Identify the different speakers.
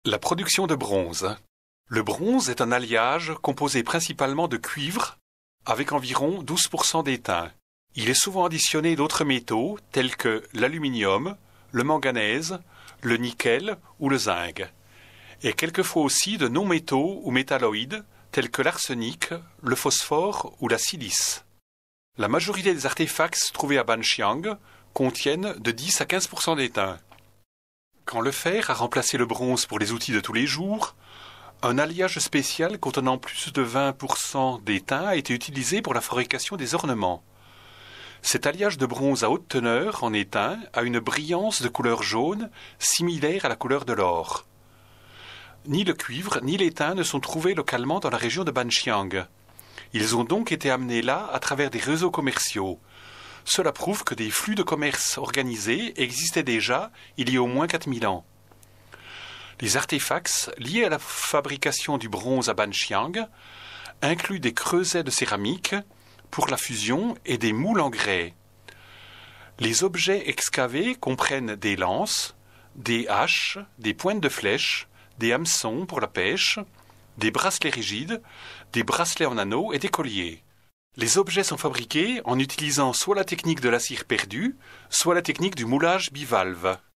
Speaker 1: La production de bronze. Le bronze est un alliage composé principalement de cuivre, avec environ 12% d'étain. Il est souvent additionné d'autres métaux tels que l'aluminium, le manganèse, le nickel ou le zinc, et quelquefois aussi de non-métaux ou métalloïdes tels que l'arsenic, le phosphore ou la silice. La majorité des artefacts trouvés à Banqiang contiennent de 10 à 15% d'étain. Quand le fer a remplacé le bronze pour les outils de tous les jours, un alliage spécial contenant plus de 20% d'étain a été utilisé pour la fabrication des ornements. Cet alliage de bronze à haute teneur en étain a une brillance de couleur jaune similaire à la couleur de l'or. Ni le cuivre ni l'étain ne sont trouvés localement dans la région de Banqiang. Ils ont donc été amenés là à travers des réseaux commerciaux. Cela prouve que des flux de commerce organisés existaient déjà il y a au moins 4000 ans. Les artefacts liés à la fabrication du bronze à Banqiang incluent des creusets de céramique pour la fusion et des moules en grès. Les objets excavés comprennent des lances, des haches, des pointes de flèches, des hameçons pour la pêche, des bracelets rigides, des bracelets en anneaux et des colliers. Les objets sont fabriqués en utilisant soit la technique de la cire perdue, soit la technique du moulage bivalve.